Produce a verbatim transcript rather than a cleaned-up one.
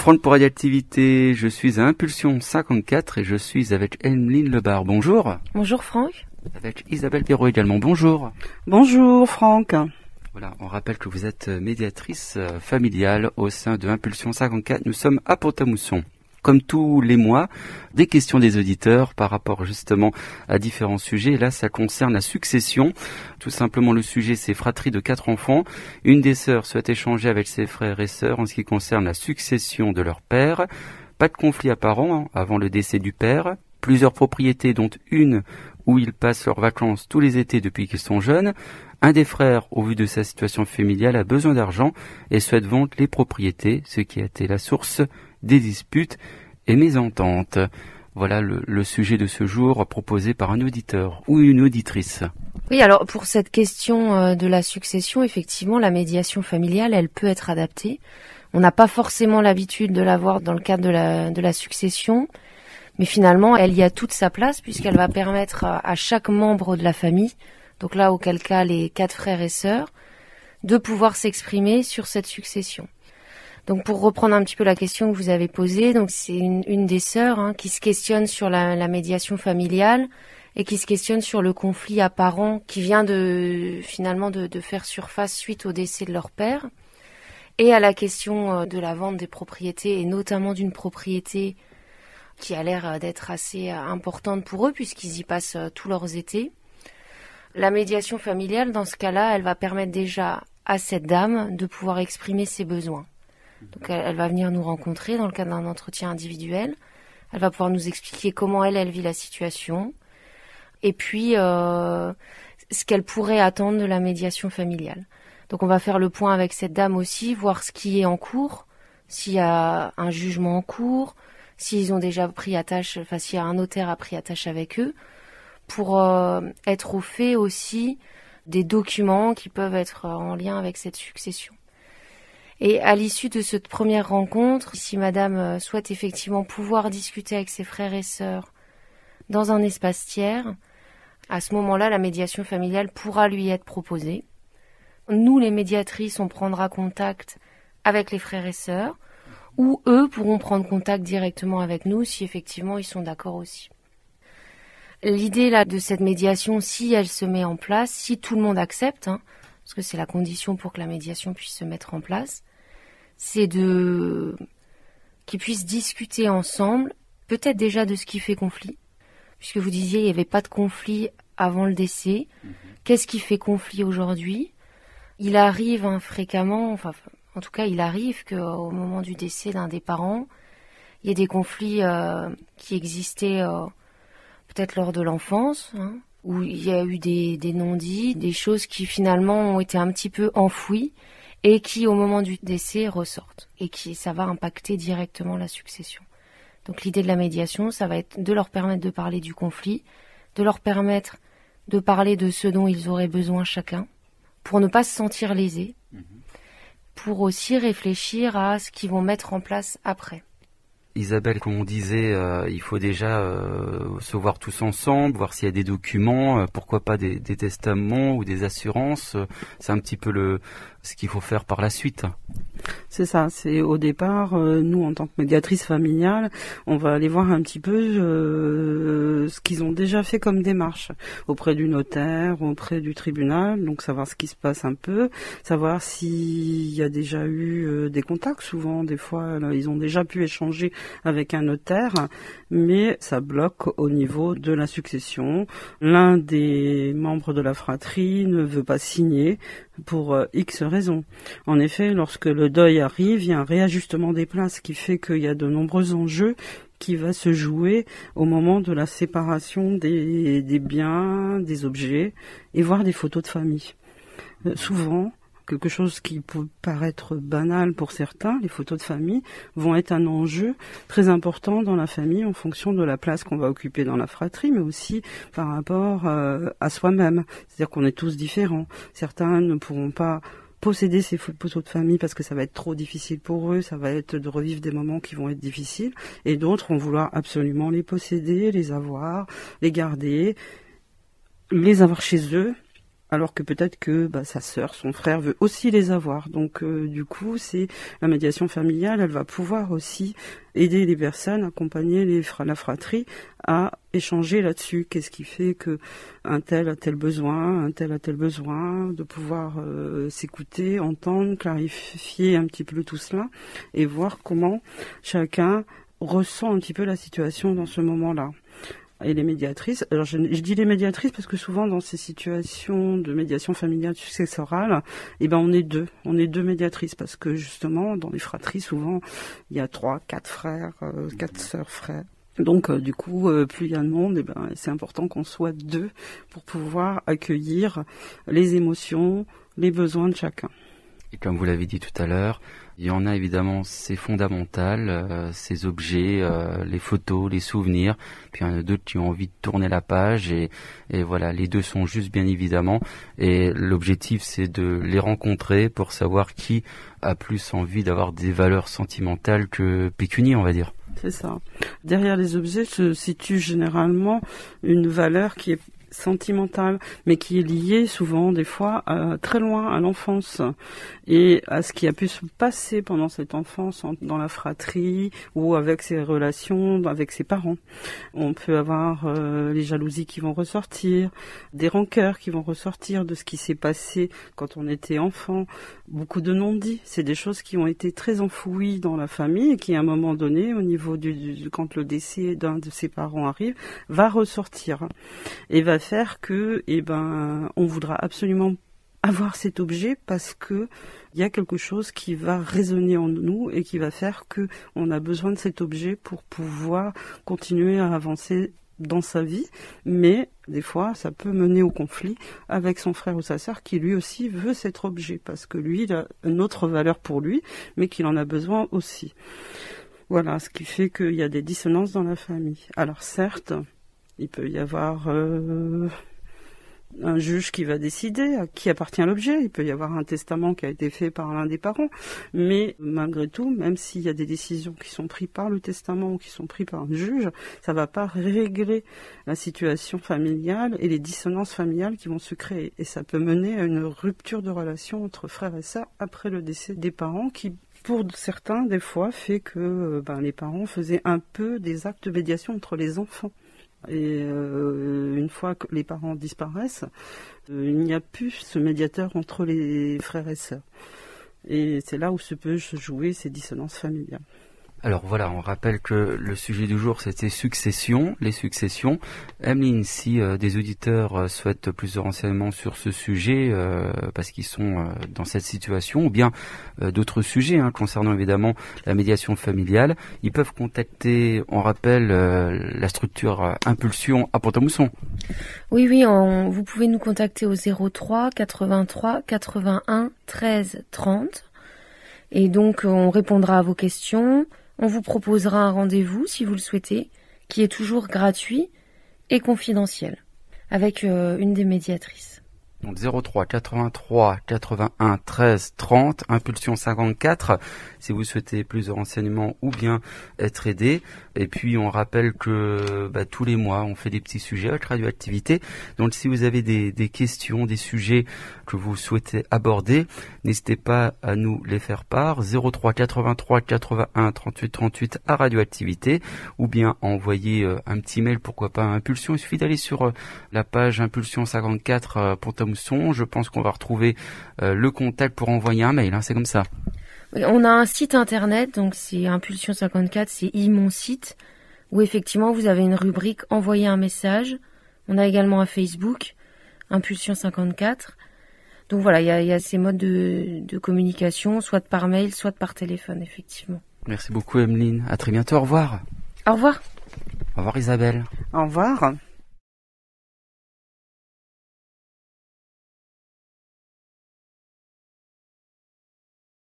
Front pour Radioactivité, je suis à Impulsion cinquante-quatre et je suis avec Emeline Lebar. Bonjour. Bonjour Franck. Avec Isabelle Perrault également. Bonjour. Bonjour Franck. Voilà, on rappelle que vous êtes médiatrice familiale au sein de Impulsion cinquante-quatre. Nous sommes à Pont-à-Mousson. Comme tous les mois, des questions des auditeurs par rapport justement à différents sujets. Et là, ça concerne la succession. Tout simplement, le sujet, c'est fratrie de quatre enfants. Une des sœurs souhaite échanger avec ses frères et sœurs en ce qui concerne la succession de leur père. Pas de conflit apparent hein, avant le décès du père. Plusieurs propriétés, dont une où ils passent leurs vacances tous les étés depuis qu'ils sont jeunes. Un des frères, au vu de sa situation familiale, a besoin d'argent et souhaite vendre les propriétés, ce qui a été la source des disputes et mésententes. Voilà le, le sujet de ce jour proposé par un auditeur ou une auditrice. Oui, alors pour cette question de la succession, effectivement, la médiation familiale, elle peut être adaptée. On n'a pas forcément l'habitude de la voir dans le cadre de la, de la succession, mais finalement, elle y a toute sa place puisqu'elle va permettre à chaque membre de la famille, donc là, auquel cas les quatre frères et sœurs, de pouvoir s'exprimer sur cette succession. Donc pour reprendre un petit peu la question que vous avez posée, donc c'est une, une des sœurs hein, qui se questionne sur la, la médiation familiale et qui se questionne sur le conflit apparent qui vient de finalement de, de faire surface suite au décès de leur père, et à la question de la vente des propriétés et notamment d'une propriété qui a l'air d'être assez importante pour eux puisqu'ils y passent tous leurs étés. La médiation familiale, dans ce cas-là, elle va permettre déjà à cette dame de pouvoir exprimer ses besoins. Donc elle, elle va venir nous rencontrer dans le cadre d'un entretien individuel. Elle va pouvoir nous expliquer comment elle, elle vit la situation. Et puis, euh, ce qu'elle pourrait attendre de la médiation familiale. Donc on va faire le point avec cette dame aussi, voir ce qui est en cours, s'il y a un jugement en cours, s'ils ont déjà pris attache, enfin s'il y a un notaire a pris attache avec eux, pour euh, être au fait aussi des documents qui peuvent être en lien avec cette succession. Et à l'issue de cette première rencontre, si madame souhaite effectivement pouvoir discuter avec ses frères et sœurs dans un espace tiers, à ce moment-là, la médiation familiale pourra lui être proposée. Nous, les médiatrices, on prendra contact avec les frères et sœurs, ou eux pourront prendre contact directement avec nous si effectivement ils sont d'accord aussi. L'idée là de cette médiation, si elle se met en place, si tout le monde accepte, hein, parce que c'est la condition pour que la médiation puisse se mettre en place, c'est de qu'ils puissent discuter ensemble, peut-être déjà de ce qui fait conflit, puisque vous disiez il n'y avait pas de conflit avant le décès. Mmh. Qu'est-ce qui fait conflit aujourd'hui ? Il arrive hein, fréquemment, enfin en tout cas il arrive qu'au moment du décès d'un des parents, il y ait des conflits euh, qui existaient euh, peut-être lors de l'enfance, hein, où il y a eu des, des non-dits, des choses qui finalement ont été un petit peu enfouies, et qui, au moment du décès, ressortent. Et qui, ça va impacter directement la succession. Donc l'idée de la médiation, ça va être de leur permettre de parler du conflit, de leur permettre de parler de ce dont ils auraient besoin chacun, pour ne pas se sentir lésés, mmh. pour aussi réfléchir à ce qu'ils vont mettre en place après. Isabelle, comme on disait, euh, il faut déjà euh, se voir tous ensemble, voir s'il y a des documents, euh, pourquoi pas des, des testaments ou des assurances. Euh, c'est un petit peu le ce qu'il faut faire par la suite. C'est ça, c'est au départ, euh, nous en tant que médiatrice familiale, on va aller voir un petit peu euh, ce qu'ils ont déjà fait comme démarche auprès du notaire, auprès du tribunal, donc savoir ce qui se passe un peu, savoir s'il y a déjà eu euh, des contacts, souvent des fois là, ils ont déjà pu échanger avec un notaire, mais ça bloque au niveau de la succession. L'un des membres de la fratrie ne veut pas signer pour euh, X raisons. En effet, lorsque le deuil arrive, il y a un réajustement des places qui fait qu'il y a de nombreux enjeux qui va se jouer au moment de la séparation des, des biens, des objets, et voir des photos de famille. Euh, souvent, quelque chose qui peut paraître banal pour certains, les photos de famille vont être un enjeu très important dans la famille en fonction de la place qu'on va occuper dans la fratrie, mais aussi par rapport euh, à soi-même. C'est-à-dire qu'on est tous différents. Certains ne pourront pas posséder ces photos de famille parce que ça va être trop difficile pour eux, ça va être de revivre des moments qui vont être difficiles, et d'autres vont vouloir absolument les posséder, les avoir, les garder, les avoir chez eux, alors que peut-être que bah, sa sœur, son frère veut aussi les avoir. Donc euh, du coup, c'est la médiation familiale, elle va pouvoir aussi aider les personnes, accompagner les fra- la fratrie à échanger là-dessus. Qu'est-ce qui fait que un tel a tel besoin, un tel a tel besoin, de pouvoir euh, s'écouter, entendre, clarifier un petit peu tout cela et voir comment chacun ressent un petit peu la situation dans ce moment-là. Et les médiatrices, alors je, je dis les médiatrices parce que souvent dans ces situations de médiation familiale successorale, eh ben on est deux, on est deux médiatrices parce que justement dans les fratries souvent il y a trois, quatre frères, euh, quatre sœurs, frères. Donc euh, du coup euh, plus il y a de monde, eh ben c'est important qu'on soit deux pour pouvoir accueillir les émotions, les besoins de chacun. Et comme vous l'avez dit tout à l'heure, il y en a évidemment, c'est fondamental, euh, ces objets, euh, les photos, les souvenirs. Puis il y en a d'autres qui ont envie de tourner la page et, et voilà, les deux sont justes bien évidemment. Et l'objectif c'est de les rencontrer pour savoir qui a plus envie d'avoir des valeurs sentimentales que pécuniaires, on va dire. C'est ça. Derrière les objets se situe généralement une valeur qui est sentimentale, mais qui est liée souvent, des fois, à, très loin à l'enfance et à ce qui a pu se passer pendant cette enfance en, dans la fratrie ou avec ses relations avec ses parents. On peut avoir euh, les jalousies qui vont ressortir, des rancœurs qui vont ressortir de ce qui s'est passé quand on était enfant, beaucoup de non-dits. C'est des choses qui ont été très enfouies dans la famille et qui, à un moment donné, au niveau du, du quand le décès d'un de ses parents arrive, va ressortir et va faire que, eh ben, on voudra absolument avoir cet objet parce que il y a quelque chose qui va résonner en nous et qui va faire que on a besoin de cet objet pour pouvoir continuer à avancer dans sa vie, mais des fois ça peut mener au conflit avec son frère ou sa sœur qui lui aussi veut cet objet parce que lui il a une autre valeur pour lui mais qu'il en a besoin aussi. Voilà, ce qui fait qu'il y a des dissonances dans la famille. Alors certes, il peut y avoir euh, un juge qui va décider à qui appartient l'objet. Il peut y avoir un testament qui a été fait par l'un des parents. Mais malgré tout, même s'il y a des décisions qui sont prises par le testament ou qui sont prises par un juge, ça ne va pas régler la situation familiale et les dissonances familiales qui vont se créer. Et ça peut mener à une rupture de relation entre frères et sœurs après le décès des parents qui, pour certains, des fois, fait que ben, les parents faisaient un peu des actes de médiation entre les enfants. Et euh, une fois que les parents disparaissent, euh, il n'y a plus ce médiateur entre les frères et sœurs. Et c'est là où se peut se jouer ces dissonances familiales. Alors voilà, on rappelle que le sujet du jour c'était succession, les successions. Emeline, si euh, des auditeurs euh, souhaitent plus de renseignements sur ce sujet euh, parce qu'ils sont euh, dans cette situation, ou bien euh, d'autres sujets hein, concernant évidemment la médiation familiale, ils peuvent contacter, on rappelle, euh, la structure euh, Impulsion à Pont-à-Mousson. Oui, oui, on, vous pouvez nous contacter au zéro trois quatre-vingt-trois quatre-vingt-un treize trente et donc on répondra à vos questions. On vous proposera un rendez-vous, si vous le souhaitez, qui est toujours gratuit et confidentiel, avec euh, une des médiatrices. Donc zéro trois quatre-vingt-trois quatre-vingt-un treize trente, Impulsion cinquante-quatre, si vous souhaitez plus de renseignements ou bien être aidé. Et puis on rappelle que bah, tous les mois on fait des petits sujets avec Radioactivité. Donc si vous avez des, des questions, des sujets que vous souhaitez aborder, n'hésitez pas à nous les faire part. zéro trois quatre-vingt-trois quatre-vingt-un trente-huit trente-huit à Radioactivité, ou bien envoyer euh, un petit mail, pourquoi pas à Impulsion. Il suffit d'aller sur euh, la page Impulsion cinquante-quatre euh, Pont-à-Mousson. Je pense qu'on va retrouver euh, le contact pour envoyer un mail, hein, c'est comme ça. On a un site internet, donc c'est Impulsion cinquante-quatre, c'est mon site, où effectivement vous avez une rubrique envoyer un message. On a également un Facebook, Impulsion cinquante-quatre. Donc voilà, il y a, y a ces modes de, de communication, soit par mail, soit par téléphone, effectivement. Merci beaucoup Emeline, à très bientôt, au revoir. Au revoir. Au revoir Isabelle. Au revoir.